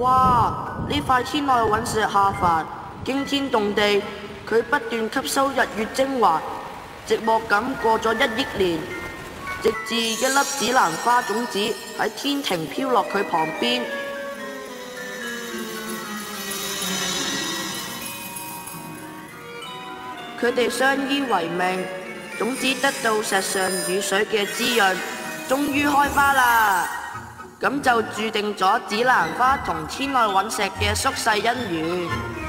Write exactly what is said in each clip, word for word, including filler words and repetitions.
哇！呢塊天外隕石下凡，驚天動地，佢不斷吸收日月精華，寂寞咁過咗一億年，直至一粒紫蘭花種子喺天庭飄落佢旁邊。佢哋相依為命，種子得到石上雨水嘅滋潤，終於開花啦！咁就注定咗紫蘭花同天外隕石嘅宿世姻緣。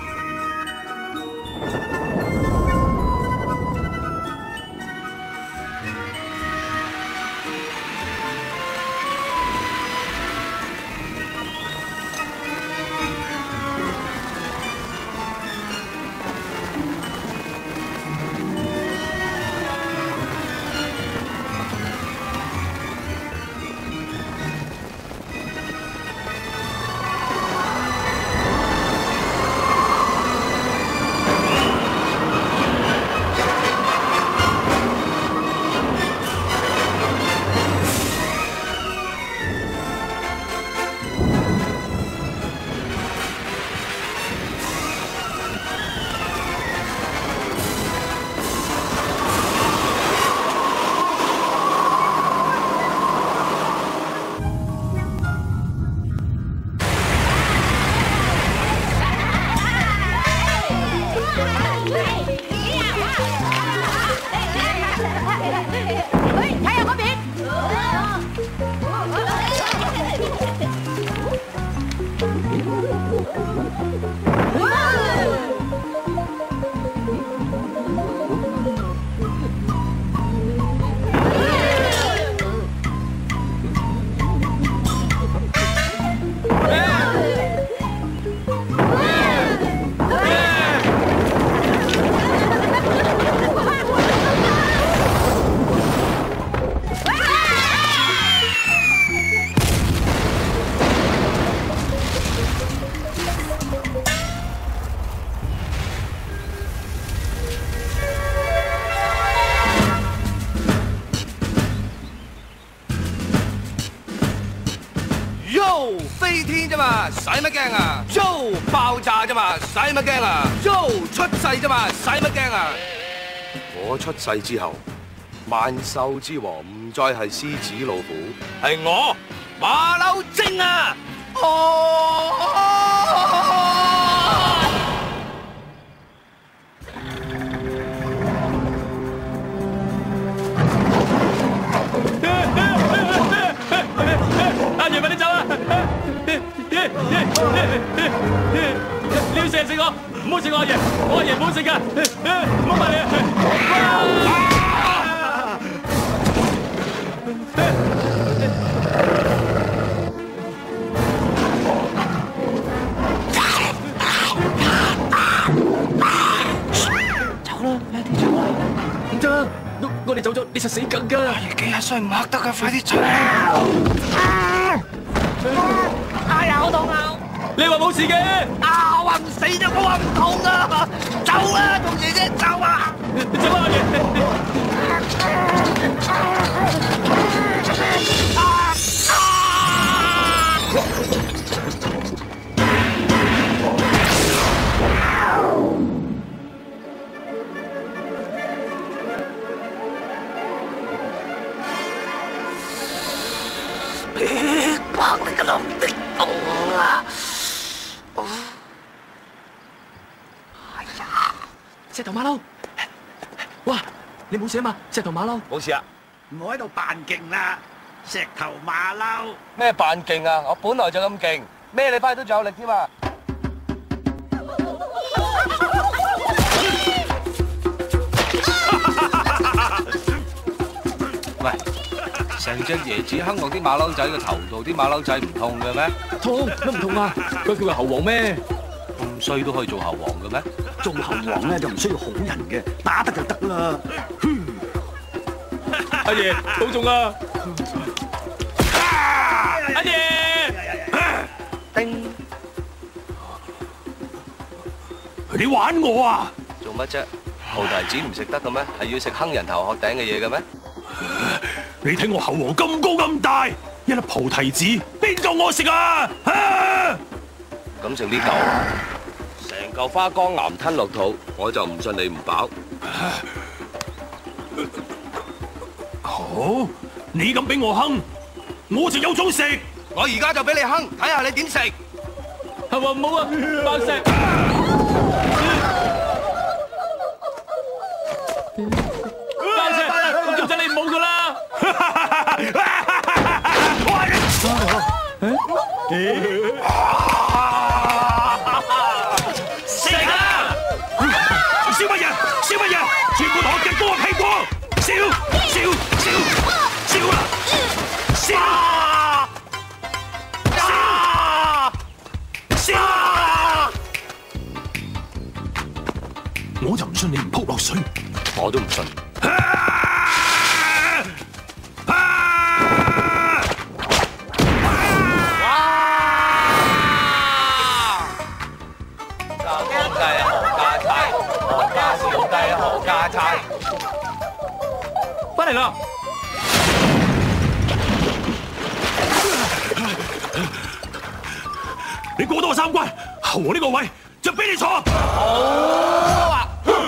飛天啫嘛，使乜驚啊 ？Yo 爆炸啫嘛，使乜驚啊 ？Yo 出世啫嘛，使乜驚啊？我出世之後，萬獸之王唔再係獅子老虎，係我馬騮精啊！哦！阿爺，快啲走啊！你要成日食我，唔好食我阿爺，我阿爺唔好食噶，唔好埋你啊！走啦，快啲走啦！唔得，我我哋走咗，你實死梗噶！阿爺幾廿歲唔嚇得噶，快啲走！哎呀，好痛啊！你話冇事嘅？啊，我話唔死啫，我話唔痛啊！走啦，同爺爺走啊！走啊，阿爺！白你個林的洞啊！哎呀，石頭馬騮，哇！你冇事啊嘛？石頭馬騮冇事啊！ 唔好喺度扮勁啦，石頭馬騮。 咩扮勁啊？我本來就咁勁，孭你翻去都仲有力添嘛！喂！成隻椰子坑落啲馬騮仔個頭度，啲馬騮仔唔痛嘅咩？ 痛乜唔痛啊？佢叫佢猴王咩？ 咁衰都可以做猴王嘅咩？ 做猴王咧就唔需要好人嘅，打得就得啦。 阿爺保重啊！阿爺， 叮！ 你玩我啊？ 做乜啫？菩提子唔食得嘅咩？係要食坑人頭殼頂嘅嘢嘅咩？ 你睇我猴王咁高咁大，一粒菩提子邊夠我食啊？啊！ 咁食呢嚿啊，成嚿花崗岩吞落肚，我就唔信你唔飽。 好，你咁俾我哼，我就有種食。 我而家就俾你哼，睇下你點食。 係話唔好啊，爆石。爆石，我叫咗你唔好噶啦。 食啊！燒乜嘢？燒乜嘢？全部同我嘅多屁股！燒燒燒燒啦！燒燒燒！我就唔信你唔撲落水， 我都唔信。 翻嚟啦！ 你過到我三關，後我呢個位就俾你坐。好啊！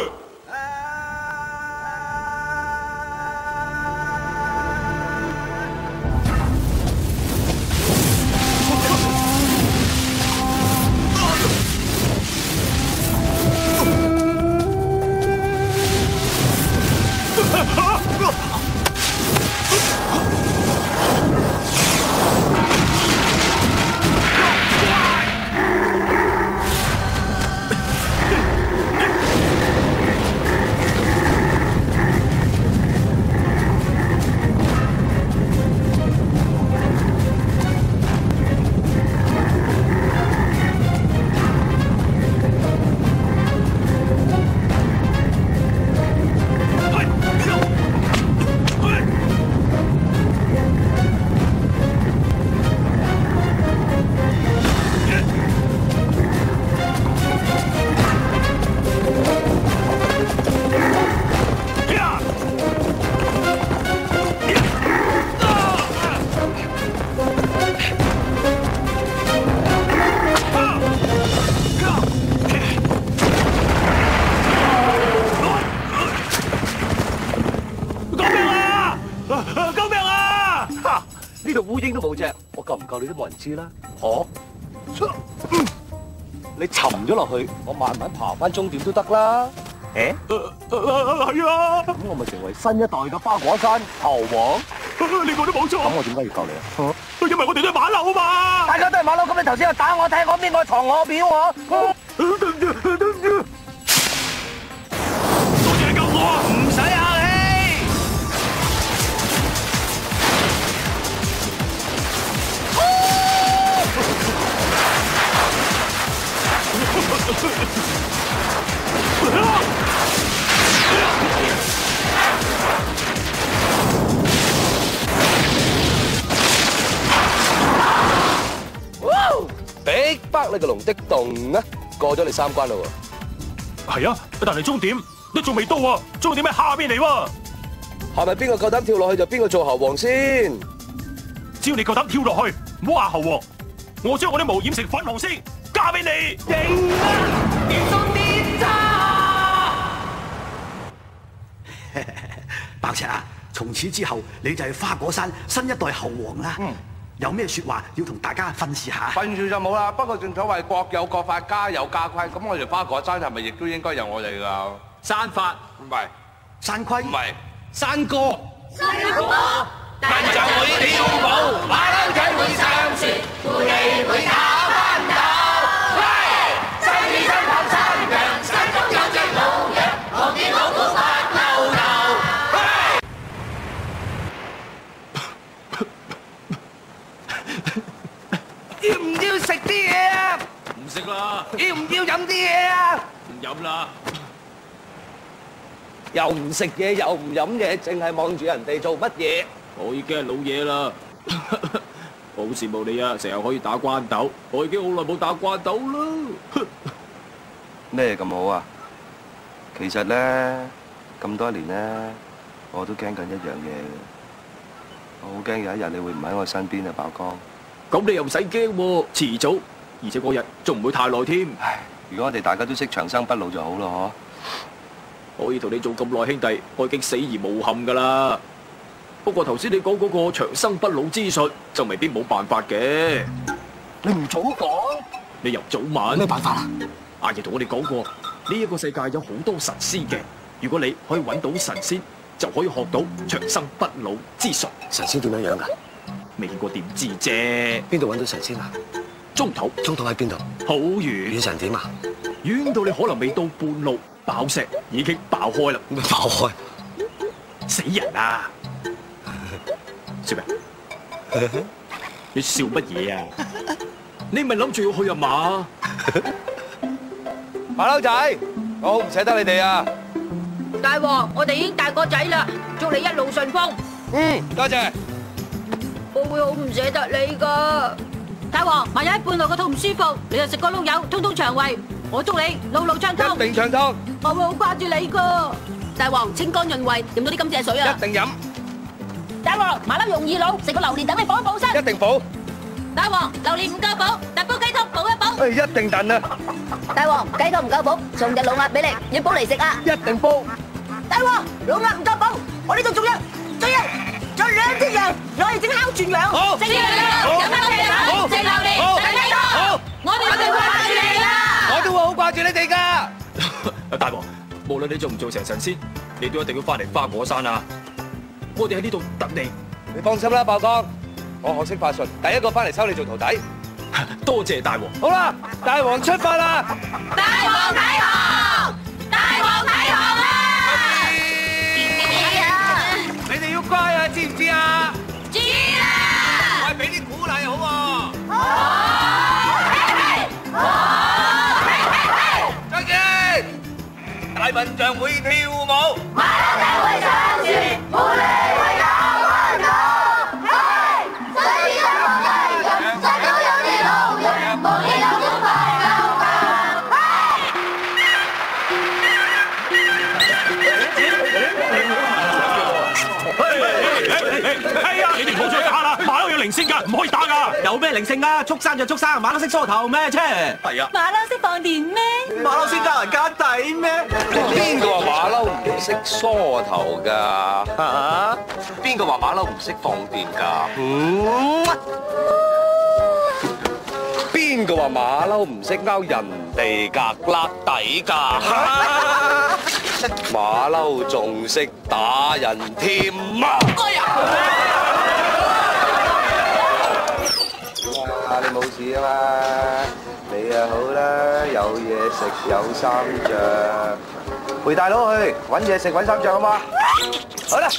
夠唔夠你都冇人知啦。哦，你沉咗落去，我慢慢爬翻終點都得啦。誒， 係啊。 咁我咪成為新一代嘅花果山猴王。 你講得冇錯。 咁我點解要救你啊？ 因為我哋都係馬騮嘛。 大家都係馬騮，咁你頭先又打我，踢我邊個藏我表我？ 對唔住，對唔住。多謝你救我， 唔使客氣。 逼北你個龍的洞啊！過咗你三關啦喎。係啊，但係終點都仲未到喎，終點喺下邊嚟喎。 係咪邊個夠膽跳落去就邊個做猴王先？ 只要你夠膽跳落去，唔好話猴王，我將我啲毛染成粉紅色，嫁俾你。 贏啦！結束點咋？ 白赤啊，從此之後你就係花果山新一代猴王啦。嗯。有咩説話要同大家訓示下？ 訓示就冇啦，不過正所謂各有各法，家有家規。咁我哋花果山係咪亦都應該有我哋㗎？ 山法唔係， 山規唔係，山歌。 山歌， 笨象會跳舞，馬騮仔會上船，狐狸會打關鬥。喂，西面山頭山羊，山中有隻老羊，我見老虎發吽吽。要唔要食啲嘢啊？ 唔食啦。 要唔要飲啲嘢啊？ 唔飲啦。 又唔食嘢，又唔飲嘢，淨係望住人哋做乜嘢？ 我已經係老嘢啦。我好羨慕你啊，成日可以打關鬥。我已經好耐冇打關鬥啦。 咩咁好啊？其實咧，咁多年咧，我都驚緊一樣嘢嘅。我好驚有一日你會唔喺我身邊啊，爆哥。 咁你又唔使驚喎，遲早而且嗰日仲唔會太耐添。 唉，如果我哋大家都識長生不老就好咯， 可以同你做咁耐兄弟，我已經死而無憾㗎啦。不過頭先你講嗰個長生不老之術，就未必冇辦法嘅。 你唔早講， 你又早問。 咩辦法啊？ 阿爺同我哋講過，呢、這、一個世界有好多神仙嘅，如果你可以揾到神仙，就可以學到長生不老之術。 神仙點樣樣㗎？ 未見過點知啫。 邊度揾到神仙啊？ 中途。中途喺邊度？好遠。遠成點啊？遠到你可能未到半路，爆石已經爆開啦。 咩爆開？ 死人啊！笑咩？你笑乜嘢啊？你咪諗住要去啊嘛？ 馬騮仔，我好唔捨得你哋啊！ 大王，我哋已經大個仔啦，祝你一路順風。 嗯，多謝。 我會好唔捨得你噶。大王，萬一喺半路個肚唔舒服，你就食個碌柚，通通腸胃。我祝你路路暢通。 一定暢通。 我會好掛住你噶。大王，清肝潤胃，飲到啲甘蔗水啊！ 一定飲。 大王，馬騮容易老，食個榴蓮等你補一補身。 一定補。 大王，榴蓮唔夠補，特煲雞湯補一補。 誒，一定燉啊！ 大王，雞湯唔夠補，送隻老鴨俾你，要煲嚟食啊！ 一定煲。 大王，老鴨唔夠補，我呢度仲有，仲有，仲有兩隻羊，攞嚟整烤全羊。 好。 食羊肉，飲烤啤酒，食榴蓮，食雞湯。好，我哋一定會掛住你噶。 我都會好掛住你哋噶。 大王，無論你做唔做成神仙，你都一定要翻嚟花果山啊！我哋喺呢度等你。 你放心啦，爆光，我學識法術，第一個翻嚟收你做徒弟。 多謝大王。 好啦，大王出發啦！ 大王睇航，大王睇航啦！ 你哋要乖啊，知唔知啊？ 知啦！ 喂，俾啲鼓勵好喎。 好，嘿嘿，好，嘿嘿嘿。 再見！大笨象會跳舞， 馬騮仔會上樹，狐狸會咬關頭。嘿，水邊有個雞腳，山口有啲老羊，無理有啲快牛腳。 係啊！你哋唔好再打啦，馬騮有靈性㗎，唔可以打㗎。 有咩靈性啊？畜生就畜生，馬騮識梳頭咩？啫， 係啊。 馬騮識放電咩？ 馬騮先加人家底咩？ 邊個話馬騮唔識梳頭㗎？啊？邊個話馬騮唔識放電㗎？嗯？邊個話馬騮唔識勾人哋格甩底㗎？馬騮仲識打人添啊！哎呀！啊！你冇事啊嘛？你啊好啦，有嘢食有衫着，陪大佬去揾嘢食揾衫着好嘛？好啦，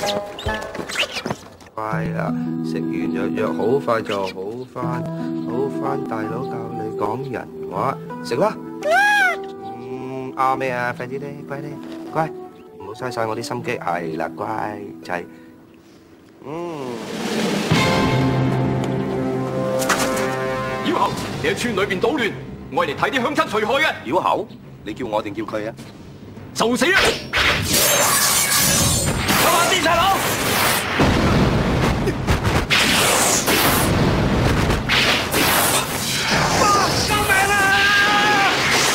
快啦！食完藥藥好快就好翻，好翻大佬教你講人話，食啦！嗯，啱咩啊？快啲啲，乖啲，乖，唔好嘥晒我啲心機，係啦，乖就係，嗯。 妖后，你喺村裏邊搗亂，我嚟睇啲鄉親除害嘅。 妖后，你叫我定叫佢啊？ 受死啦！ come on，啲細佬！救命啊！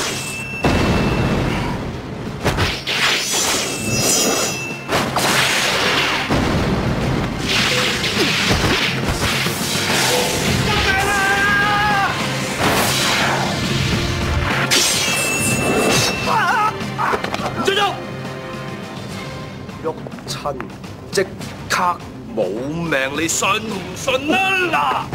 喐親即刻冇命，你信唔信啊？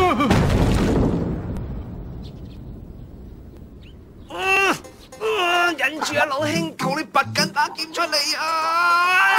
嗱，忍住啊，老兄，求你拔緊把劍出嚟啊！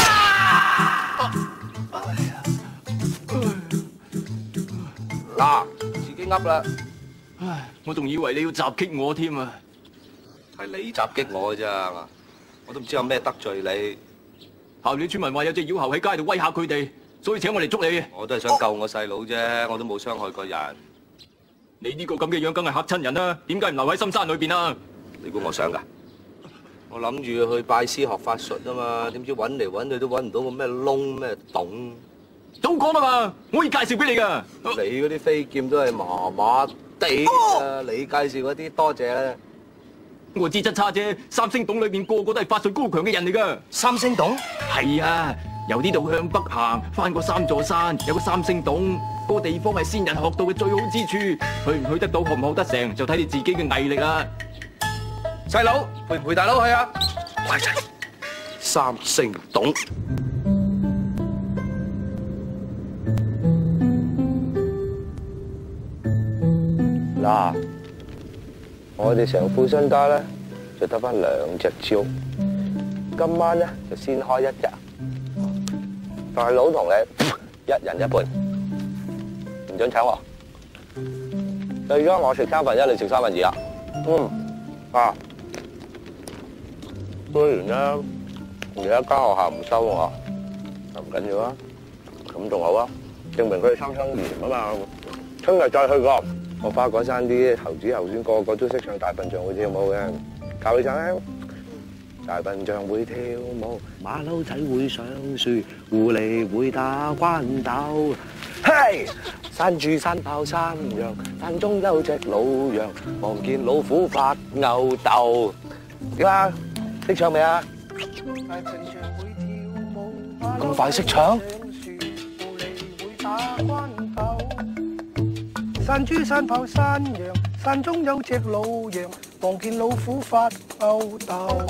嗱，自己噏啦。 唉，我仲以為你要襲擊我添啊！ 係你襲擊我㗎咋，我都唔知有咩得罪你。 校裏村民話有隻妖猴喺街度威嚇佢哋，所以請我嚟捉你。 我都係想救我細佬啫，我都冇傷害過人。 你呢個咁嘅樣，梗係嚇親人啦！點解唔留喺深山裏邊啊？ 你估我想㗎？我諗住去拜師學法術啊嘛，點知揾嚟揾去都揾唔到個咩窿咩洞。 早講啊嘛，我可以介紹俾你㗎。 你嗰啲飛劍都係麻麻地啊！你介紹嗰啲多謝啦。 我資質差啫，三星洞裏面個個都係法術高強嘅人嚟㗎。 三星洞？ 係啊，由呢度向北行，翻過三座山，有個三星洞。嗰個地方係先人學到嘅最好之處，去唔去得到，學唔學得成，就睇你自己嘅毅力啦。 細佬，陪唔陪大佬去啊？快齊！三星洞。嗱，我哋成副身家咧就得翻兩隻蕉，今晚咧就先開一隻，大佬同你一人一半，唔准搶我。最多我食三分一，你食三分二啊？嗯，啊，雖然咧而家間學校唔收我，就唔緊要啊，咁仲好啊，證明佢哋三生緣啊嘛。聽日再去過。我花果山啲猴子猴孫個個都識唱大笨象會跳舞嘅，教你唱啦！大笨象會跳舞，馬騮仔會上樹，狐狸會打關鬥。嘿！山住山跑山羊，山中有隻老羊，望見老虎發吽哣。點啊？識唱未啊？大笨象會跳舞，咁快識唱？山豬山跑山羊，山中有隻老羊，望見老虎發吽哣。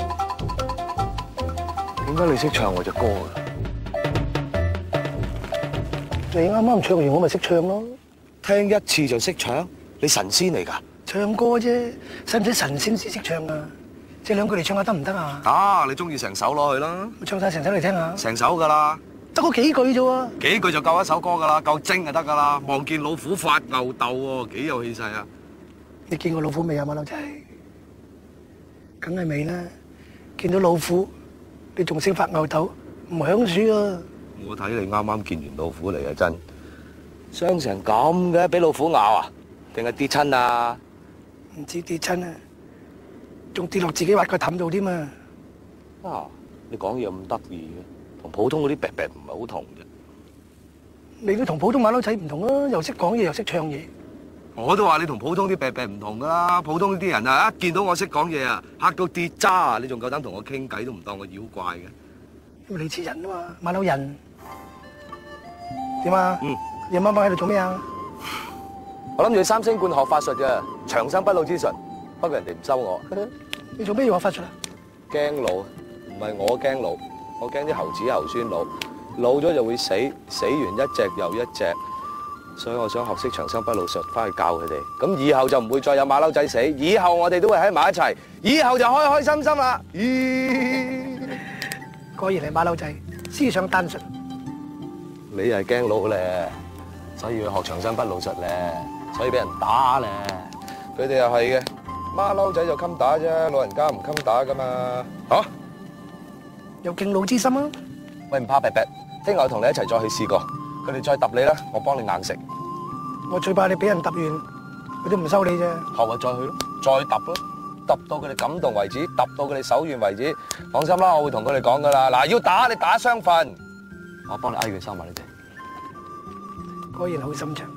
點解你識唱我隻歌嘅？你啱啱唱完，我咪識唱咯。聽一次就識唱？你神仙嚟㗎？唱歌啫，使唔使神仙先識唱啊？借兩句嚟唱下得唔得啊？啊，你中意成首攞去啦。我唱晒成首嚟聽下。成首㗎啦。得嗰幾句啫喎，幾句就夠一首歌噶啦，夠精就得噶啦。望見老虎發吽哣喎，幾有氣勢啊！你見過老虎未啊，馬騮仔？梗係未啦。見到老虎，你仲識發吽哣，唔響樹啊！我睇你啱啱見完老虎嚟啊，真傷成咁嘅，俾老虎咬啊？定係跌親啊？唔知跌親啊，仲跌落自己挖個氹度添啊！啊，你講嘢咁得意嘅。同普通嗰啲白白唔係好同啫。你都同普通馬騮仔唔同啊，又識講嘢又識唱嘢。我都話你同普通啲白白唔同噶啦，普通啲人啊，一見到我識講嘢啊，嚇到跌渣，你仲夠膽同我傾偈，都唔當我妖怪嘅。因為你似人啊嘛，馬騮人。點啊？嗯。你媽媽喺度做咩啊？我諗住去三星觀學法術嘅，長生不老之術，不過人哋唔收我。你做咩要學法術啊？驚老，唔係我驚老。我驚啲猴子猴孫老，老咗就會死，死完一隻又一隻，所以我想學識長生不老術，翻去教佢哋。咁以後就唔會再有馬騮仔死，以後我哋都會喺埋一齊，以後就開開心心啦。咦，果然係馬騮仔，思想單純。你係驚老咧，所以要學長生不老術咧，所以俾人打咧。佢哋又係嘅，馬騮仔就襟打啫，老人家唔襟打噶嘛。嚇！有敬老之心啊！喂，唔怕白白，聽日我同你一齊再去試過。佢哋再揼你啦，我幫你硬食。我最怕你俾人揼完，佢都唔收你啫。後日再去咯，再揼咯，揼到佢哋感動為止，揼到佢哋手軟為止。放心啦，我會同佢哋講噶啦。嗱，要打你打雙份，我幫你挨完收埋你哋。果然好心腸。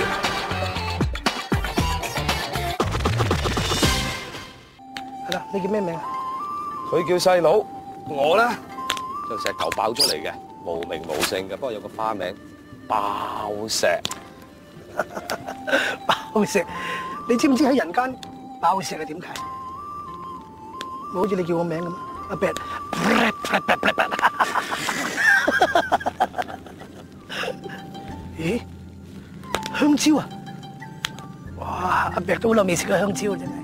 係啦，你叫咩名啊？佢叫細佬。我咧就石頭爆出嚟嘅，無名無姓嘅，不過有個花名爆石。爆石，你知唔知喺人間爆石係點解？好似你叫我名咁，阿伯。咦？香蕉啊！哇，阿伯都好耐未食過香蕉，真係。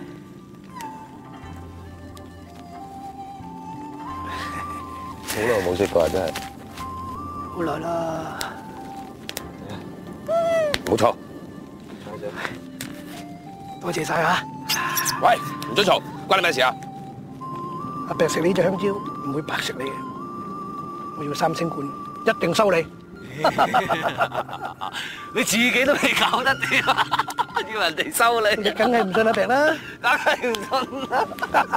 好耐冇食過啊！真係好耐啦，冇錯，多謝晒啊！喂，唔准嘈，關你咩事啊？阿伯食你呢隻香蕉，唔會白食你嘅，我要三星館，一定收你。你自己都未搞得掂，要人哋收你，你梗係唔信阿伯啦，梗係唔信啦。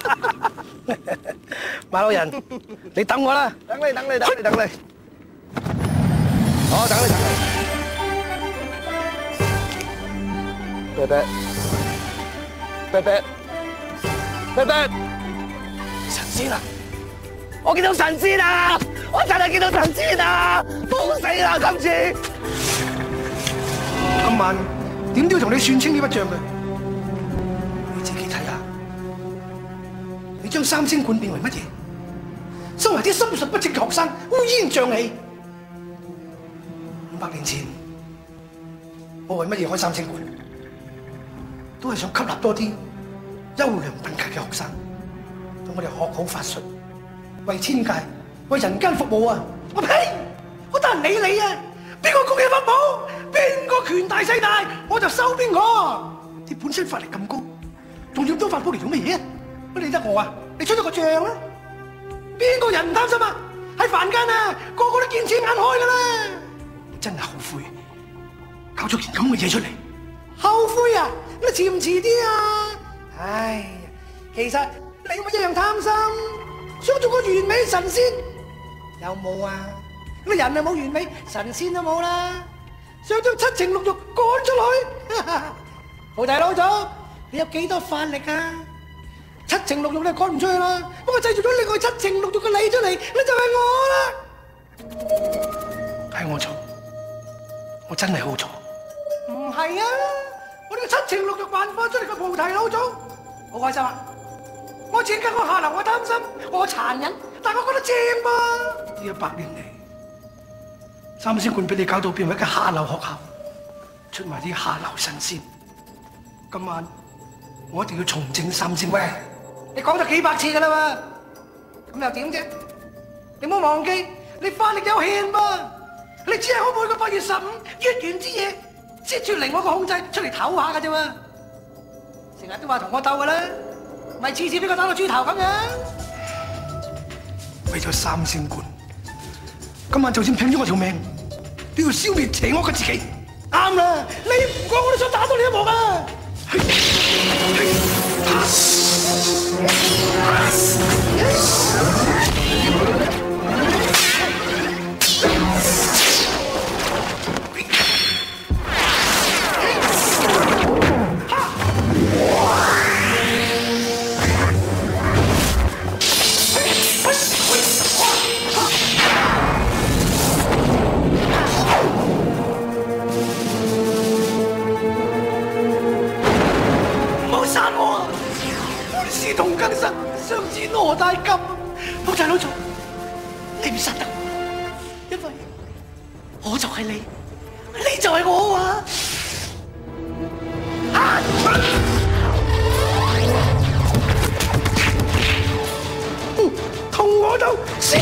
馬騮人，你等我啦，等你等你等你等你，好等你等你。 啤啤，啤啤，啤啤，神仙啊！我見到神仙啊！我真係見到神仙啊！瘋死啦今次！ 今晚點都要同你算清呢筆帳嘅，你自己睇下，你將三星館變為乜嘢？身為啲心術不正嘅學生，烏煙瘴氣。五百年前，我為乜嘢開三星館？都係想吸納多啲優良品格嘅學生，等我哋學好法術，為天界、為人間服務啊！我呸！我得人理你啊！邊個攻擊法寶，邊個權大勢大，我就收邊個。你本身法力咁高，仲要多法寶嚟做乜嘢啊？乜理得我啊？你出咗個帳啊？邊個人唔貪心啊？喺凡間啊，個個都見錢眼開噶啦！真係後悔，搞咗件咁嘅嘢出嚟。後悔啊？咁你遲唔遲啲啊？唉呀，其實你咪一樣貪心，想做個完美神仙，有冇啊？咁人啊冇完美，神仙都冇啦。想將七情六欲趕出去，菩提老祖，你有幾多法力啊？七情六欲你趕唔出去啦，不過製造咗另外七情六欲嘅你出嚟，你就係我啦。係我錯，我真係好錯。唔係啊，我呢個七情六欲幻化出嚟嘅菩提老祖，好開心啊！我自己我下流，我貪心，我殘忍，但我覺得正噃。呢一百年嚟，三星館俾你搞到變為一間下流學校，出埋啲下流神仙。今晚我一定要重整三星館。你講咗幾百次噶啦嘛，咁又點啫？你唔好忘記，你法力有限噃，你只係可每個八月十五月圓之夜，先脫離我個控制出嚟唞下噶啫嘛。成日都話同我鬥噶啦，咪次次俾我打到豬頭咁樣。為咗三星館，今晚就算拼咗我條命，都要消滅邪惡嘅自己。啱啦，你唔講我都想打到你一幕啊！同更生，相知羅大金，菩提老祖，你唔殺得我，因為我就係你，你就係我啊！同我鬥，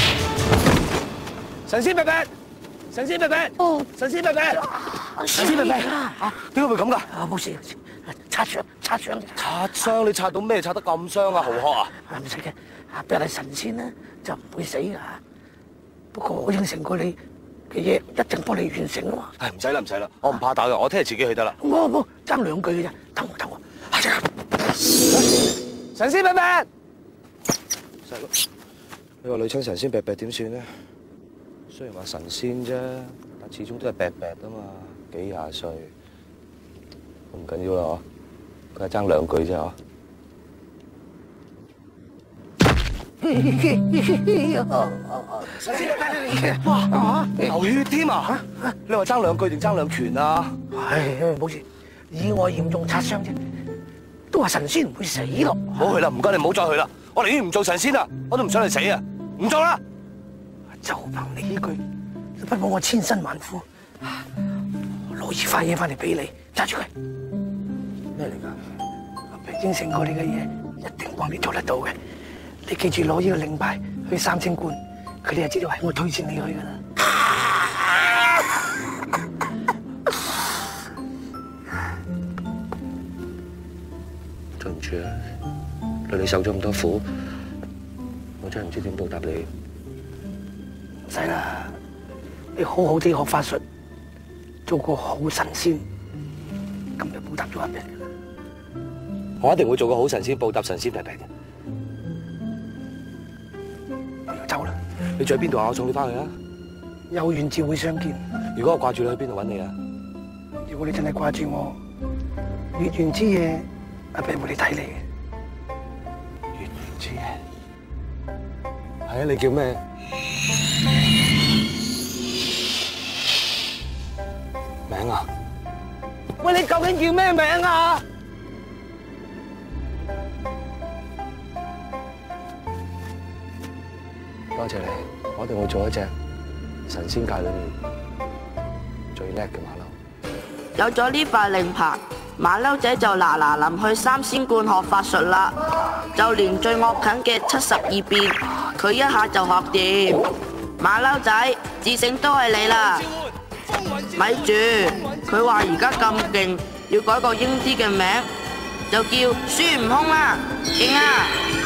神仙伯伯，神仙伯伯，哦，神仙伯伯，神仙伯伯，啊，點解會咁㗎？ 啊，冇事。擦傷，擦傷， 擦傷！你擦到咩？擦得咁傷啊，豪殼啊！ 唔使嘅，啊，俾人係神仙咧，就唔會死噶。不過我應承過你嘅嘢，一定幫你完成啊嘛。 唉，唔使啦，唔使啦，我唔怕打嘅，我聽日自己去得啦。 冇冇，爭兩句嘅啫，等我等我。 神仙伯伯，細佬，你話女親神仙伯伯點算咧？雖然話神仙啫，但始終都係伯伯啊嘛，幾廿歲。唔緊要啦，嗬，佢係爭兩句啫，嗬。神仙伯伯，哇，流血添啊！你話爭兩句定爭兩拳啊？ 唉，冇事，意外嚴重擦傷啫，都話神仙唔會死咯。 唔好去啦，唔該你唔好再去啦，我寧願唔做神仙啊，我都唔想你死啊，唔做啦。 就憑你呢句，不枉我千辛萬苦，攞二塊嘢翻嚟俾你，揸住佢。咩嚟㗎？應承過你嘅嘢，一定幫你做得到嘅。你記住攞呢個令牌去三星館，佢哋就知道係我推薦你去㗎啦。 對唔住啊，令你受咗咁多苦，我真係唔知點報答你。 唔使啦，你好好地學法術，做個好神仙，咁就報答咗一人。 我一定會做個好神仙，報答神仙伯伯嘅。 我要走啦， 你住喺邊度啊？我送你翻去啊！ 有緣自會相見。 如果我掛住你，去邊度揾你啊？ 如果你真係掛住我， 月圓之夜，阿餅會嚟睇你嘅。 月圓之夜，係啊，你叫咩？名啊？喂，你究竟叫咩名啊？多謝你，我一定會做一隻神仙界裏面最叻嘅馬騮。 有咗呢塊令牌，馬騮仔就嗱嗱臨去三仙觀學法術啦。就連最惡啃嘅七十二變，佢一下就學掂。馬騮仔，自醒都係你啦！咪住，佢話而家咁勁，要改個英啲嘅名，就叫孫悟空啦，勁啊！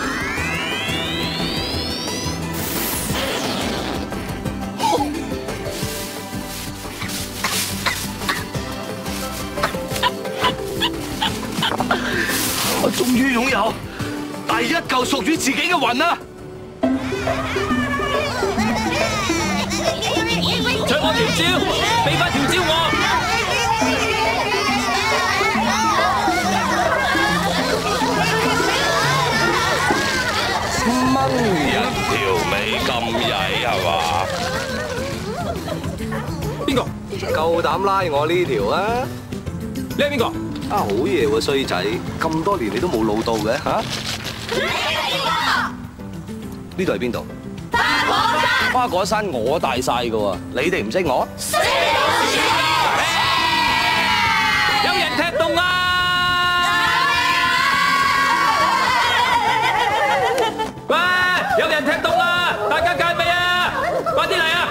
我終於擁有第一嚿屬於自己嘅雲啦！ 隨我條蕉，俾翻條蕉我。 掹人條尾咁曳係嘛？ 邊個夠膽拉我呢條啊？ 你係邊個？ 啊，好嘢喎，衰仔！咁多年你都冇老到嘅嚇？呢度係邊度？花果山。花果山我大晒㗎喎，你哋唔識我？ 有人踢動啊！喂，有人踢動啊！大家戒備啊！快啲嚟啊！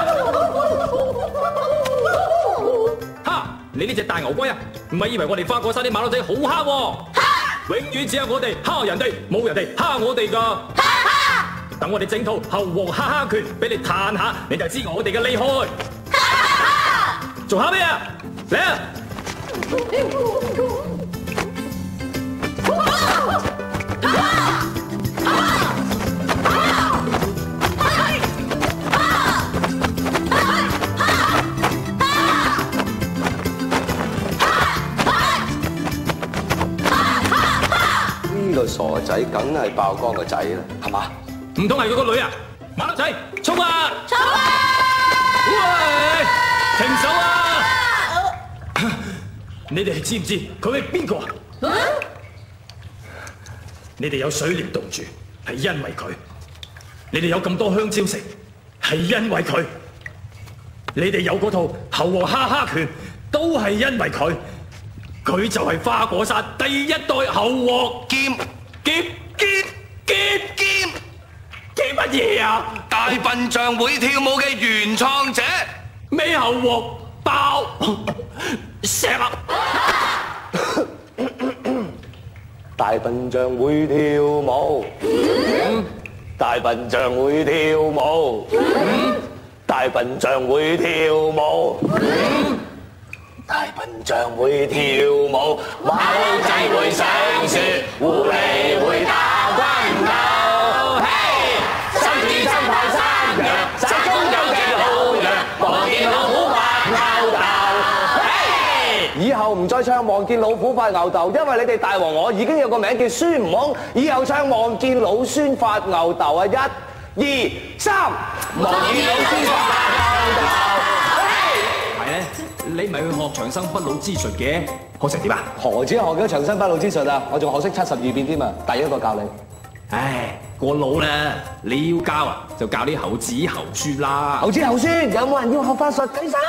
哈！你呢隻大牛龜啊！唔係以為我哋花果山啲馬騮仔好蝦喎？蝦！永遠只有我哋蝦人哋，冇人哋蝦我哋㗎。蝦蝦！等我哋整套猴王蝦蝦拳俾你彈下，你就知我哋嘅厲害。蝦蝦蝦！做蝦咩啊？嚟啊！ 呢個傻仔梗係爆光個仔啦，係嘛？ 唔通係佢個女啊？馬騮仔，衝啊！衝啊！喂，停手啊！你哋知唔知佢係邊個啊？你哋有水簾洞住，係因為佢；你哋有咁多香蕉食，係因為佢；你哋有嗰套猴王蝦蝦拳，都係因為佢。佢就係花果山第一代猴王劍劍劍劍劍劍乜嘢啊？ 大笨象會跳舞嘅原創者， 美猴王爆石啊！ 大笨象會跳舞，大笨象會跳舞，大笨象會跳舞。大笨象會跳舞，馬騮仔會上樹，狐狸會打關頭。嘿，三子三炮三羊，手中有隻老羊，望見老虎發吽哣。嘿，以後唔再唱望見老虎發吽哣，因為你哋大王我已經有個名叫孫悟空，以後唱望見老孫發吽哣啊！一、二、三，望見老孫發吽哣。 係咧。你咪去學長生不老之術嘅，學成點啊？ 何止學咗長生不老之術啊！我仲學識七十二變添啊！第一個教你。 唉，過老啦，你要教啊，就教啲猴子猴孫啦。 猴子猴孫，有冇人要學法術？舉手。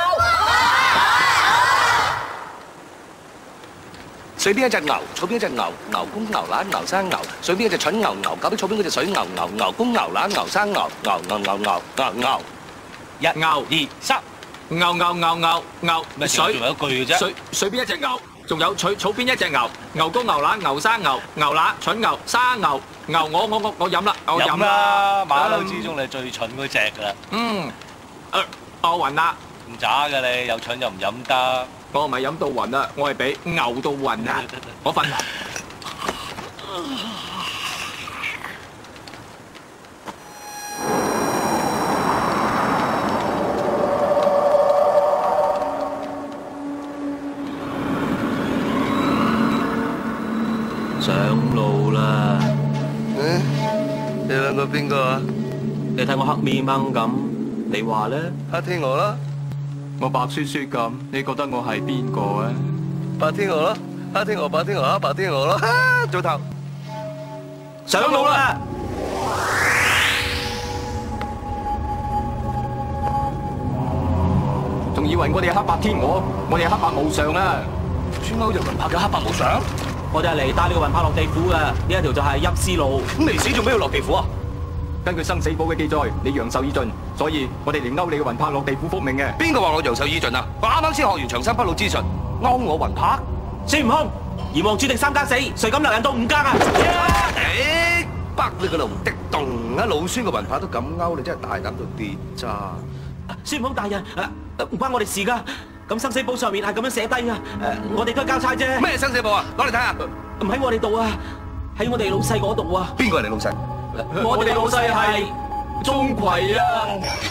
水邊一隻牛，草邊一隻牛，牛公牛乸牛生牛。水邊一隻蠢牛，牛搞到草邊嗰隻水牛，牛牛公牛乸牛生牛，牛牛牛牛牛牛。一、 牛二、三。 牛牛牛牛牛， 咪水仲有一句嘅啫。 水水邊一隻牛，仲有草草邊一隻牛，牛公牛乸牛生牛，牛乸蠢牛生牛，牛我我我我飲啦，我飲啦。 馬騮之中你最蠢嗰隻㗎啦。 嗯，誒，我暈啦。 唔渣㗎你，又蠢又唔飲得。 我唔係飲到暈啦，我係俾牛到暈啊！我瞓啦。 上路啦！ 嗯，你兩個邊個啊？ 你睇我黑面掹咁，你話咧？ 黑天鵝啦！ 我白雪雪咁，你覺得我係邊個啊？ 白天鵝啦，黑天鵝，白天鵝，黑白天鵝咯，早唞。 上路啦！ 仲以為我哋係黑白天鵝，我哋係黑白無常啊！ 村歐人民拍嘅黑白無常， 我哋係嚟帶你個魂魄落地府嘅，呢一條就係陰司路。 咁未死做咩要落地府啊？ 根據生死簿嘅記載，你陽壽已盡，所以我哋嚟勾你嘅魂魄落地府復命嘅。 邊個話我陽壽已盡啊？我啱啱先學完長生不老之術，勾我魂魄。 孫悟空，閻王注定三更死，誰敢留人到五更啊？ 誒，北你個龍的洞啊！老孫個魂魄都咁勾，你真係大膽到跌渣！ 孫悟空大人，誒唔關我哋事㗎。咁生死簿上面係咁樣寫低㗎，誒我哋都係交差啫。 咩生死簿啊？攞嚟睇下。 唔喺我哋度啊，喺我哋老細嗰度啊。 邊個係你老細？ 我哋老細係鍾馗啊。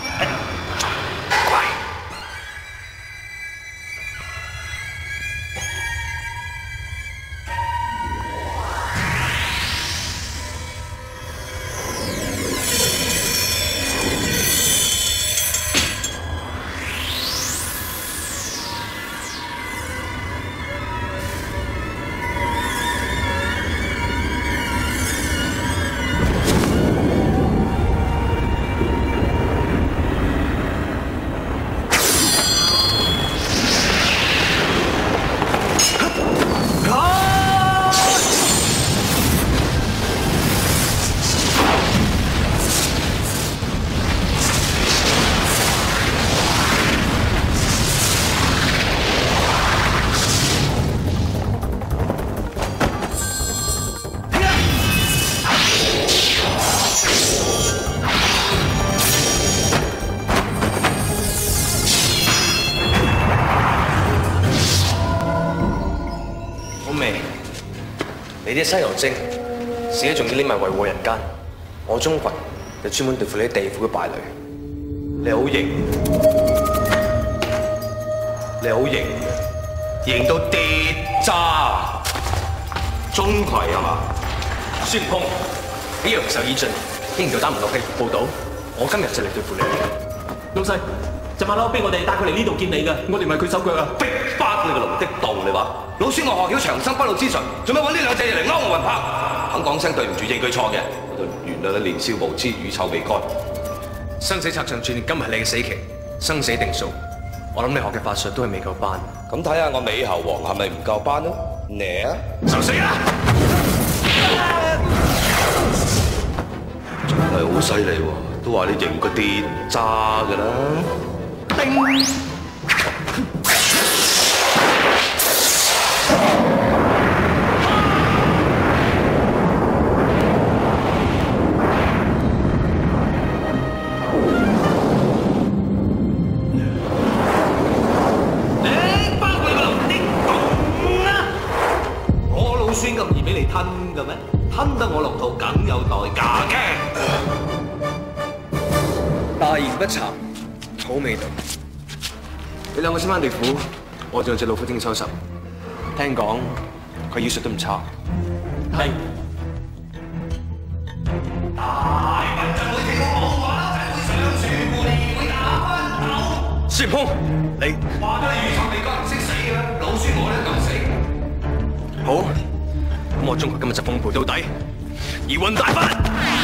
你啲西遊精，自己仲要匿埋為禍人間。我鍾馗就專門對付你啲地府嘅敗類。 你好型，你好型，型到跌渣。鍾馗係嘛？ 孫悟空，你陽壽已盡，竟然就打唔落地府報到，我今日就嚟對付你。 老細，就馬騮逼我哋帶佢嚟呢度見你㗎，我哋唔係佢手腳啊！ 逼翻你個龍的洞，你話？老孫我學曉長生不老之術，做咩揾呢兩隻嘢嚟勾我魂魄？肯講聲對唔住，認佢錯嘅，我就原諒你年少無知，乳臭未乾。 生死冊上注定今日係你嘅死期，生死定數。我諗你學嘅法術都係未夠班。 咁睇下我美猴王係咪唔夠班咯？嚟啊！ 受死啦！ 真係好犀利喎，都話你型過跌渣㗎啦！叮！吞得我落肚，梗有代價嘅。 大言不慚，好味道。你兩個先返地府，我仲有隻老虎精收拾。聽講佢醫術都唔差。 係。 大文就會聽我講話，就會上樹會會打昏頭。 孫悟空，你話咗你乳臭未乾，唔識死嘅，老孫我咧夠死。 好。咁我鍾馗今日就奉陪到底，移魂大法。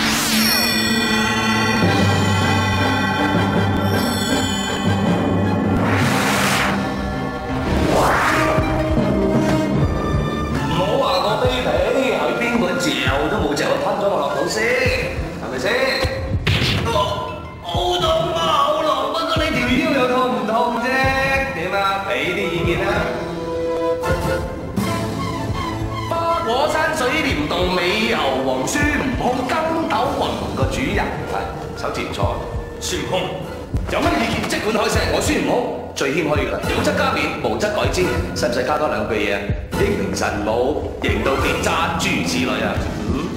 唔好話我卑鄙，係邊個嚼都冇嚼我吞咗我落肚先，係咪先？好痛啊，好痛！不過呢條腰又痛唔痛啫？點啊？俾啲意見啦。火山水簾洞美猴王孫悟空筋斗雲個主人，係手字唔錯。 孫悟空有乜意見即管開聲，我孫悟空最謙虛㗎啦，有則加勉，無則改之，使唔使加多兩句嘢啊？英明神武，型到跌渣，諸如此類啊！嗯。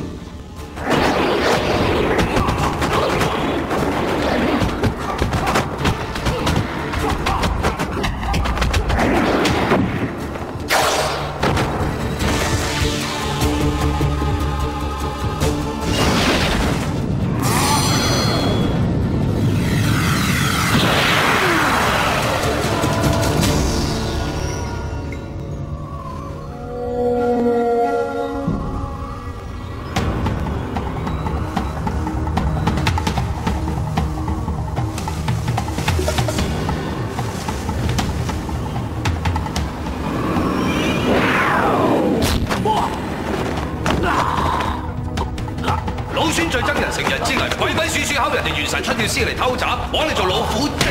專最憎人成人之危，鬼鬼祟祟敲人哋元神出條屍嚟偷襲，枉你做老虎精。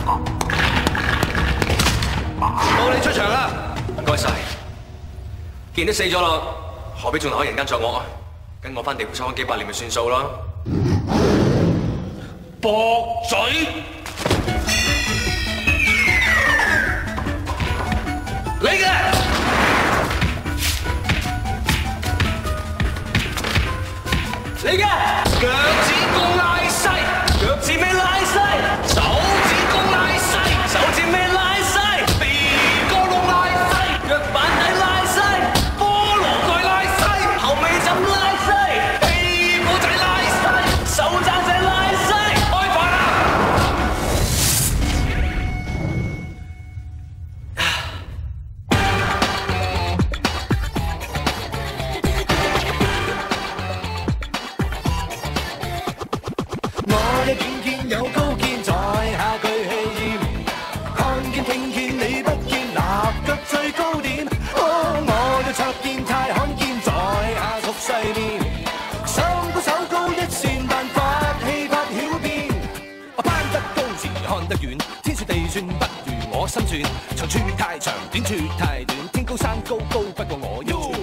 到你出場啦！ 唔該晒。既然都死咗啦，何必仲留喺人間作惡啊？跟我翻地府抽翻幾百年咪算數啦。 駁嘴！你嘅！你嘅！腳趾公拉西，腳趾尾拉西，手指公拉西，手指尾拉西，鼻哥窿拉西，腳板底拉西，菠蘿蓋拉西，後尾枕拉西，屁股仔拉西，手踭仔拉西，開飯啦！ 我嘅見見有高見，在下舉氣焰，看見聽見你不見，立腳最高點。哦，我嘅卓見太罕見，在下屬世面，三高手高一線，但發氣不曉變。我攀得高時看得遠，天算地算不如我心算，長處太長，短處太短，天高山高高不過我，要